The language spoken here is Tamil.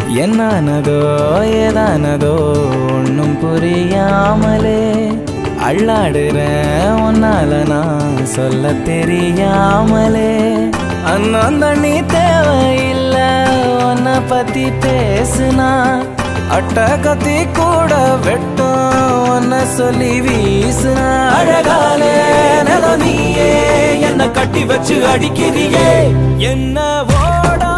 என்னானதோ ஏதானதோ ஒன்னும் புரியாமலே அள்ளாடுறேன் உன்னால நான் சொல்ல தெரியாமலே அண்ணன் தண்ணி தேவையில்ல உன்னை பத்தி பேசுனா அட்ட கத்தி கூட வெட்டும் உன்னை சொல்லி வீசுனா அழகாலே நிலமியே என்ன கட்டி வச்சு அடிக்கிறியே என்ன ஓடா